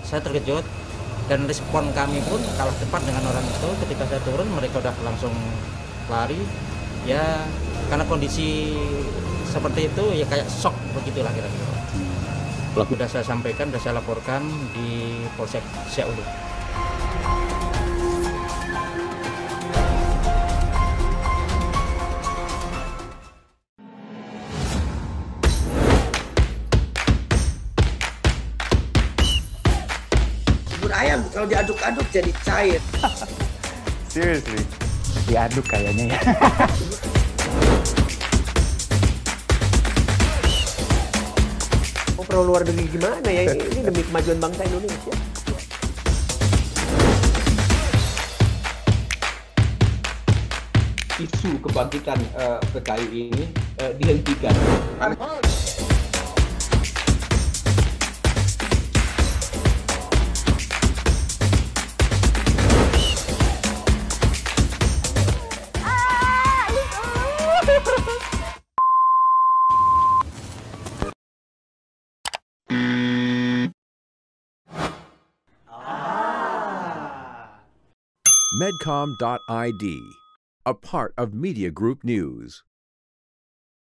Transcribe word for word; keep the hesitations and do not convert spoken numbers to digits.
saya terkejut dan respon kami pun kalah cepat dengan orang itu. Ketika saya turun mereka udah langsung lari ya, karena kondisi seperti itu ya kayak shock begitulah kira-kira. Sudah saya sampaikan, sudah saya laporkan di Polsek Siak Ulu. Bubur ayam kalau diaduk-aduk jadi cair. Seriously, diaduk kayaknya ya. Oh, perlu luar negeri gimana ya? Ini demi kemajuan bangsa Indonesia. Isu kebangkitan uh, P K I ini uh, dihentikan. Medcom dot I D, a part of Media Group News.